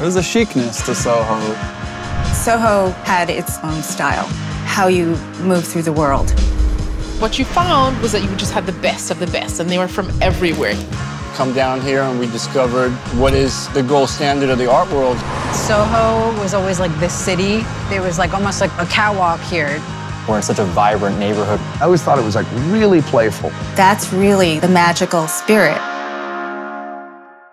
There's a chicness to Soho. Soho had its own style, how you move through the world. What you found was that you just had the best of the best, and they were from everywhere. Come down here and we discovered what is the gold standard of the art world. Soho was always like this city. There was like almost like a catwalk here. We're in such a vibrant neighborhood. I always thought it was like really playful. That's really the magical spirit.